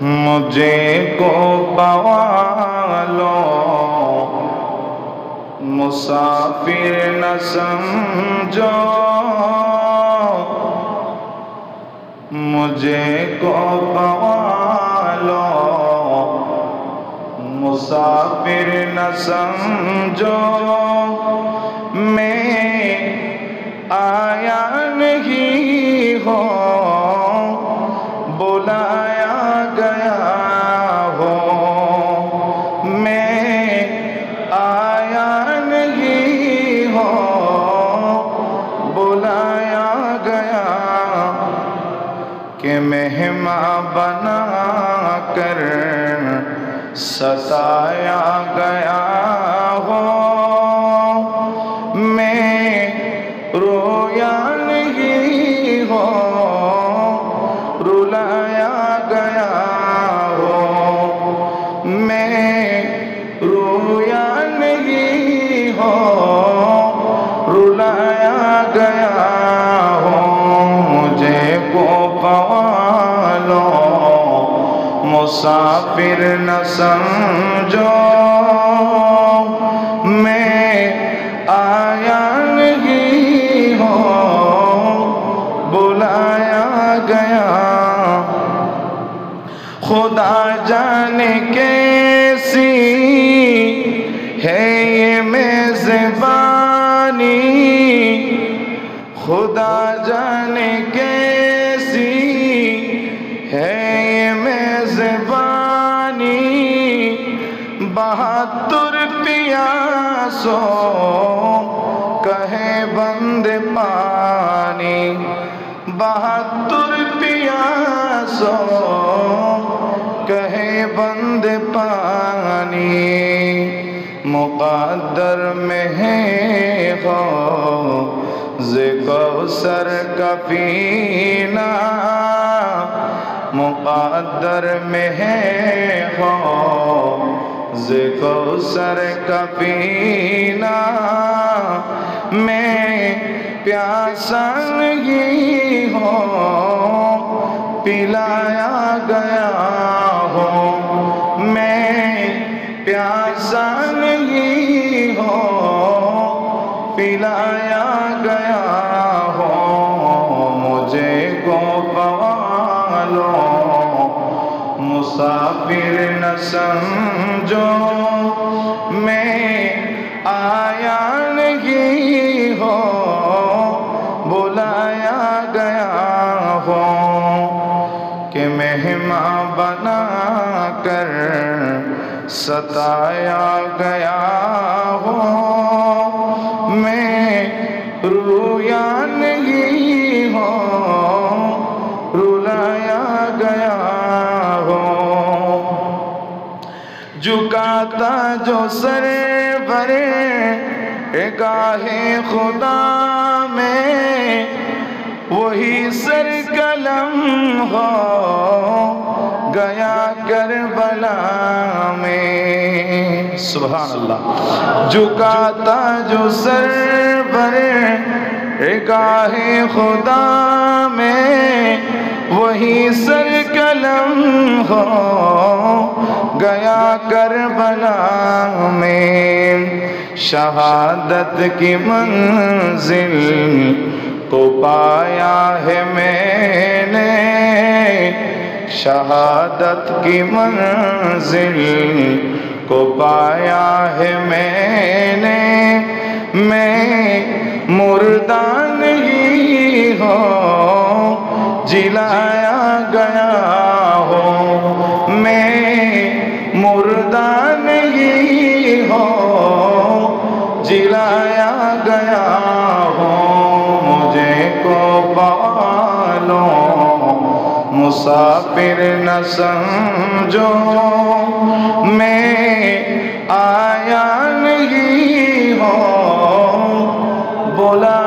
مجھے کو پوالو مسافر نہ سمجھو مجھے کو پوالو مسافر نہ سمجھو میں آیا نہیں ہوں بلایا گیا ہوں میں آیا نہیں ہوں بلایا گیا کہ مہمان بنا کر ستایا گیا ہوں میں رویا نہیں ہوں رلایا گیا ہوں میں رویا نہیں ہوں رلایا گیا ہوں مجھے کو پوالو مسافر نہ سمجھو میں آیا نہیں ہوں بلایا گیا خدا جانے کیسی ہے یہ میزبانی خدا جانے کیسی ہے یہ میزبانی 72 پیاسوں کہے بند پانی 72 پیاسوں کہے بند پانی مقدر میں ہے حوض کوثر کا پینا مقدر میں ہے حوض کوثر کا پینا میں پیاسا نہیں ہوں پلایا گیا ہوں میں پیاسا نہیں ہوں پلایا گیا ہوں مجھے کو پوالو مسافر نہ سمجھو میں آیا نہیں ہوں بلایا گیا ہوں کہ مہمان بنا کر ستایا گیا ہوں میں رویا نہیں ہوں رلایا گیا ہوں جھکاتا جو سر برے گاہ خدا میں وہی سر قلم ہو گیا کربلا میں سبحان اللہ جھکاتا جو سر برے گاہ خدا میں وہی سر قلم ہو گیا کربلا میں شہادت کی منزل کو پایا ہے میں نے شہادت کی منزل کو پایا ہے میں نے میں مردہ نہیں ہوں جلایا گیا ہوں میں مردہ نہیں ہوں جلایا گیا ہوں مجھے کو پوالو مسافر نہ سمجھو میں آیا نہیں ہوں بولا